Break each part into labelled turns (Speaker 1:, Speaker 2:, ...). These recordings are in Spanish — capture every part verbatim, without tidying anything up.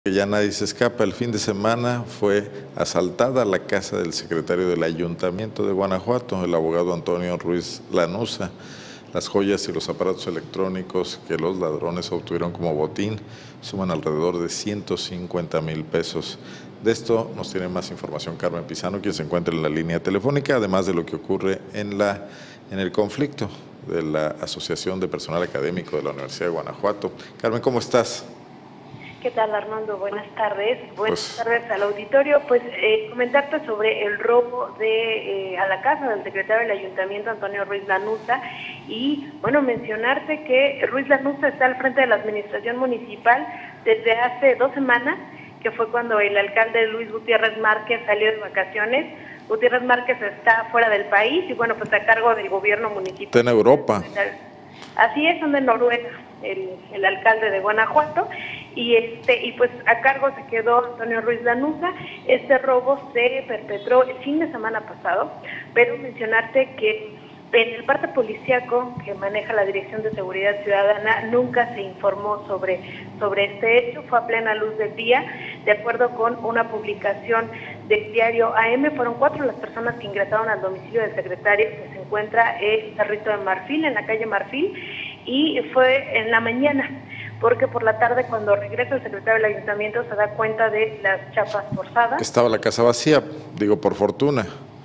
Speaker 1: Que ya nadie se escapa. El fin de semana fue asaltada la casa del secretario del Ayuntamiento de Guanajuato, el abogado Antonio Ruiz Lanuza. Las joyas y los aparatos electrónicos que los ladrones obtuvieron como botín suman alrededor de ciento cincuenta mil pesos. De esto nos tiene más información Carmen Pizano, quien se encuentra en la línea telefónica, además de lo que ocurre en, la, en el conflicto de la Asociación de Personal Académico de la Universidad de Guanajuato. Carmen, ¿cómo estás?
Speaker 2: ¿Qué tal, Armando? Buenas tardes. Buenas
Speaker 1: Pues,
Speaker 2: tardes al auditorio. Pues eh, comentarte sobre el robo de eh, a la casa del secretario del Ayuntamiento, Antonio Ruiz Lanuza, y bueno, mencionarte que Ruiz Lanuza está al frente de la administración municipal desde hace dos semanas, que fue cuando el alcalde Luis Gutiérrez Márquez salió de vacaciones. Gutiérrez Márquez está fuera del país y bueno, pues a cargo del gobierno municipal.
Speaker 1: Está en Europa.
Speaker 2: Así es, son de Noruega, el, el alcalde de Guanajuato, y este y pues a cargo se quedó Antonio Ruiz Lanuza. Este robo se perpetró el fin de semana pasado, pero mencionarte que en el parte policíaco que maneja la Dirección de Seguridad Ciudadana nunca se informó sobre, sobre este hecho. Fue a plena luz del día, de acuerdo con una publicación del diario A M, fueron cuatro las personas que ingresaron al domicilio del secretario, que se encuentra en Cerrito de Marfil, en la calle Marfil, y fue en la mañana, porque por la tarde, cuando regresa el secretario del ayuntamiento, se da cuenta de las chapas forzadas.
Speaker 1: Estaba la casa vacía, digo, por fortuna.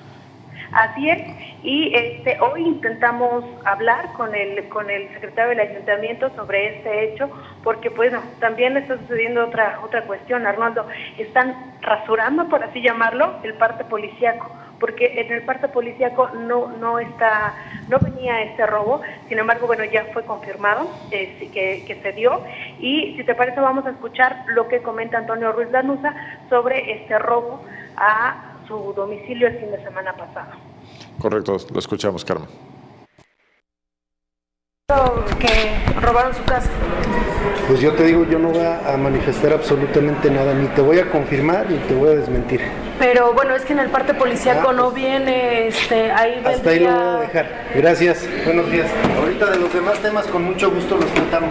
Speaker 2: Así es, y este, hoy intentamos hablar con el con el secretario del ayuntamiento sobre este hecho, porque pues no, también está sucediendo otra otra cuestión, Arnoldo. Están rasurando, por así llamarlo, el parte policíaco, porque en el parte policíaco no no está no venía este robo. Sin embargo, bueno, ya fue confirmado eh, que, que se dio, y si te parece vamos a escuchar lo que comenta Antonio Ruiz Lanuza sobre este robo a su domicilio el fin de semana pasado.
Speaker 1: Correcto, lo escuchamos, Carmen.
Speaker 3: Que robaron su casa.
Speaker 4: Pues yo te digo, yo no voy a manifestar absolutamente nada, ni te voy a confirmar ni te voy a desmentir.
Speaker 3: Pero bueno, es que en el parte policíaco
Speaker 4: ah,
Speaker 3: no
Speaker 4: pues,
Speaker 3: viene, este, ahí vendría...
Speaker 4: Hasta ahí lo voy a dejar. Gracias, buenos días. Ahorita de los demás temas con mucho gusto los tratamos.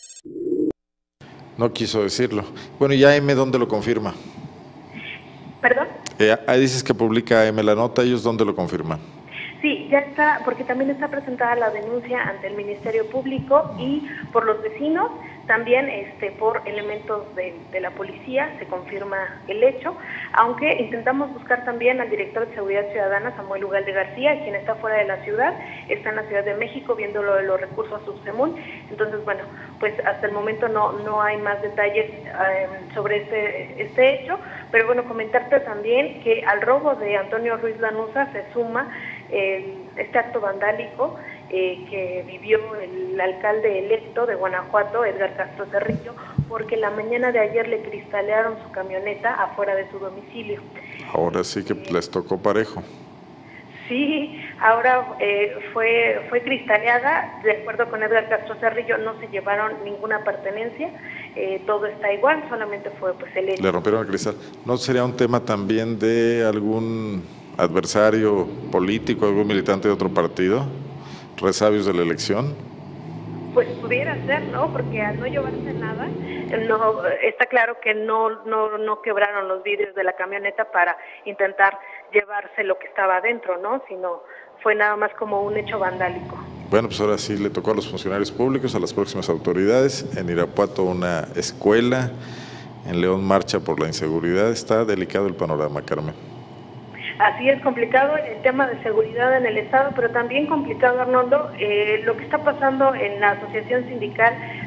Speaker 1: No quiso decirlo. Bueno, ¿y A M dónde lo confirma?
Speaker 2: ¿Perdón?
Speaker 1: Eh, ahí dices que publica A M la nota, ¿ellos dónde lo confirman?
Speaker 2: Sí, ya está, porque también está presentada la denuncia ante el Ministerio Público y por los vecinos, también este, por elementos de, de la policía, se confirma el hecho, aunque intentamos buscar también al director de Seguridad Ciudadana, Samuel Ugalde García, quien está fuera de la ciudad, está en la Ciudad de México viendo lo de los recursos Subsemún. Entonces, bueno, pues hasta el momento no, no hay más detalles eh, sobre este, este hecho, pero bueno, comentarte también que al robo de Antonio Ruiz Lanuza se suma el, este acto vandálico eh, que vivió el alcalde electo de Guanajuato, Edgar Castro Cerrillo, porque la mañana de ayer le cristalearon su camioneta afuera de su domicilio.
Speaker 1: Ahora sí que
Speaker 2: eh,
Speaker 1: les tocó parejo.
Speaker 2: Sí, ahora eh, fue fue cristaleada, de acuerdo con Edgar Castro Cerrillo, no se llevaron ninguna pertenencia, eh, todo está igual, solamente fue pues el hecho.
Speaker 1: Le rompieron el cristal. ¿No sería un tema también de algún adversario político, algún militante de otro partido, resabios de la elección?
Speaker 2: Pues pudiera ser, ¿no? Porque al no llevarse nada, no está claro que no no no quebraron los vidrios de la camioneta para intentar llevarse lo que estaba adentro, ¿no? Sino fue nada más como un hecho vandálico.
Speaker 1: Bueno, pues ahora sí le tocó a los funcionarios públicos, a las próximas autoridades. En Irapuato una escuela, en León marcha por la inseguridad. Está delicado el panorama, Carmen.
Speaker 2: Así es, complicado el tema de seguridad en el Estado, pero también complicado, Arnoldo, eh, lo que está pasando en la Asociación Sindical